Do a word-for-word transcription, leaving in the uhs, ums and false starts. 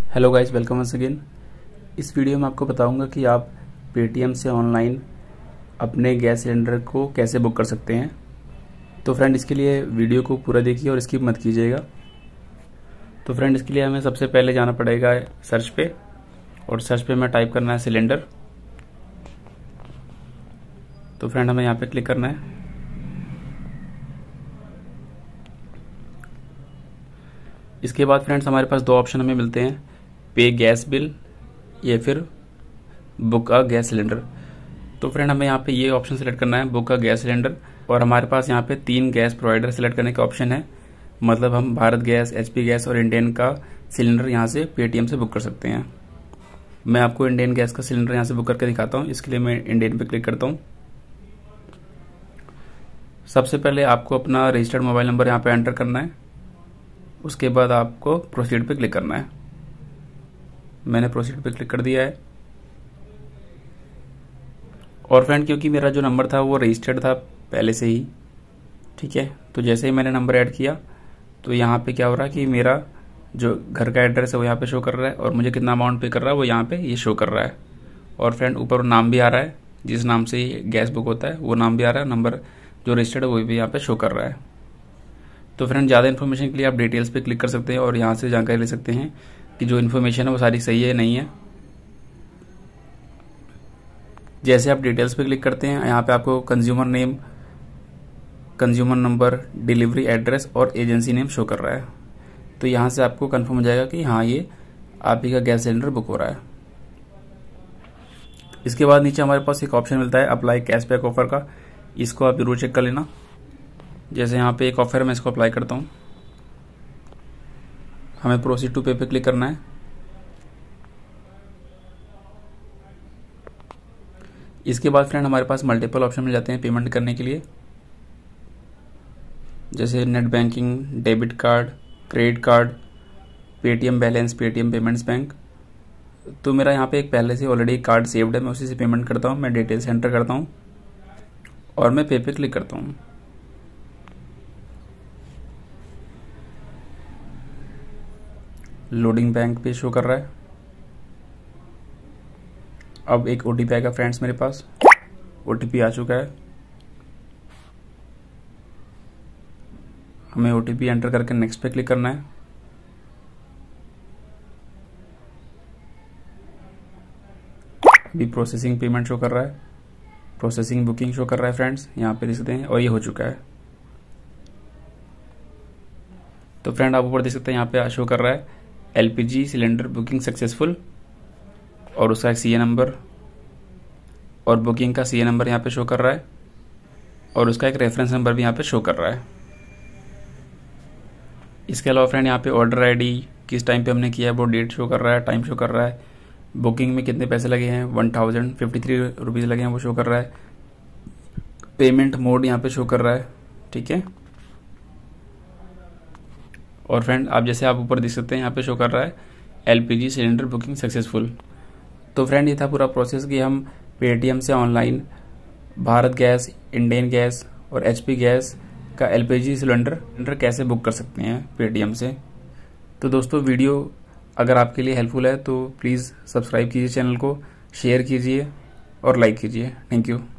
Hello guys, welcome once again. इस video में आपको बताऊंगा कि आप पेटीएम से ऑनलाइन अपने गैस सिलेंडर को कैसे बुक कर सकते हैं। तो फ्रेंड, इसके लिए वीडियो को पूरा देखिए और स्किप मत कीजिएगा। तो फ्रेंड, इसके लिए हमें सबसे पहले जाना पड़ेगा सर्च पे, और सर्च पे में टाइप करना है सिलेंडर। तो फ्रेंड, हमें यहाँ पे क्लिक करना है। इसके बाद फ्रेंड्स, हमारे पास दो ऑप्शन हमें मिलते हैं, पे गैस बिल या फिर बुक अ गैस सिलेंडर। तो फ्रेंड, हमें यहाँ पे ये ऑप्शन सेलेक्ट करना है, बुक अ गैस सिलेंडर। और हमारे पास यहाँ पे तीन गैस प्रोवाइडर सेलेक्ट करने का ऑप्शन है, मतलब हम भारत गैस, एचपी गैस और इंडियन का सिलेंडर यहाँ से पेटीएम से बुक कर सकते हैं। मैं आपको इंडियन गैस का सिलेंडर यहाँ से बुक करके दिखाता हूँ। इसके लिए मैं इंडियन पे क्लिक करता हूँ। सबसे पहले आपको अपना रजिस्टर्ड मोबाइल नंबर यहाँ पे एंटर करना है। उसके बाद आपको प्रोसीड पे क्लिक करना है। मैंने प्रोसीड पे क्लिक कर दिया है। और फ्रेंड, क्योंकि मेरा जो नंबर था वो रजिस्टर्ड था पहले से ही, ठीक है, तो जैसे ही मैंने नंबर ऐड किया तो यहाँ पे क्या हो रहा है कि मेरा जो घर का एड्रेस है वो यहाँ पे शो कर रहा है, और मुझे कितना अमाउंट पे कर रहा है वो यहाँ पे ये शो कर रहा है। और फ्रेंड, ऊपर नाम भी आ रहा है, जिस नाम से गैस बुक होता है वो नाम भी आ रहा है, नंबर जो रजिस्टर्ड है वो भी यहाँ पे शो कर रहा है। तो फ्रेंड, ज़्यादा इन्फॉर्मेशन के लिए आप डिटेल्स पे क्लिक कर सकते हैं और यहाँ से जानकारी ले सकते हैं कि जो इन्फॉर्मेशन है वो सारी सही है नहीं है। जैसे आप डिटेल्स पे क्लिक करते हैं, यहाँ पे आपको consumer name, consumer number, delivery address और एजेंसी नेम शो कर रहा है। तो यहाँ से आपको कंफर्म हो जाएगा कि हाँ, ये आप ही का गैस सिलेंडर बुक हो रहा है। इसके बाद नीचे हमारे पास एक ऑप्शन मिलता है अप्लाई कैशबैक ऑफर का। इसको आप जरूर चेक कर लेना। जैसे यहाँ पे एक ऑफर है, मैं इसको अप्लाई करता हूँ। हमें प्रोसीड टू पे पे क्लिक करना है। इसके बाद फ्रेंड, हमारे पास मल्टीपल ऑप्शन मिल जाते हैं पेमेंट करने के लिए, जैसे net banking, debit card, credit card, Paytm balance, Paytm payments bank. तो मेरा यहाँ पे एक पहले से ऑलरेडी कार्ड सेव्ड है, मैं उसी से पेमेंट करता हूँ। मैं डिटेल्स एंटर करता हूँ और मैं पे पे क्लिक करता हूँ। लोडिंग बैंक पे शो कर रहा है। अब एक ओटीपी आएगा फ्रेंड्स मेरे पास। ओटीपी आ चुका है। हमें ओटीपी एंटर करके नेक्स्ट पे क्लिक करना है। अभी प्रोसेसिंग पेमेंट शो कर रहा है, प्रोसेसिंग बुकिंग शो कर रहा है फ्रेंड्स, यहाँ पे देख सकते हैं, और ये हो चुका है। तो फ्रेंड, आप ऊपर देख सकते हैं, यहाँ पे शो कर रहा है एलपीजी सिलेंडर बुकिंग सक्सेसफुल, और उसका एक सीए नंबर और बुकिंग का सीए नंबर यहाँ पे शो कर रहा है, और उसका एक रेफरेंस नंबर भी यहाँ पे शो कर रहा है। इसके अलावा फ्रेंड, यहाँ पे ऑर्डर आईडी, किस टाइम पे हमने किया है वो डेट शो कर रहा है, टाइम शो कर रहा है, बुकिंग में कितने पैसे लगे हैं, one thousand fifty three rupees लगे हैं वो शो कर रहा है, पेमेंट मोड यहाँ पे शो कर रहा है, ठीक है। और फ्रेंड, आप जैसे आप ऊपर देख सकते हैं, यहाँ पे शो कर रहा है एलपीजी सिलेंडर बुकिंग सक्सेसफुल। तो फ्रेंड, ये था पूरा प्रोसेस कि हम पेटीएम से online Bharat gas, Indian gas और एचपी गैस का एलपीजी सिलेंडर कैसे बुक कर सकते हैं पेटीएम से। तो दोस्तों, वीडियो अगर आपके लिए हेल्पफुल है तो प्लीज़ सब्सक्राइब कीजिए चैनल को, शेयर कीजिए और लाइक कीजिए। Thank you.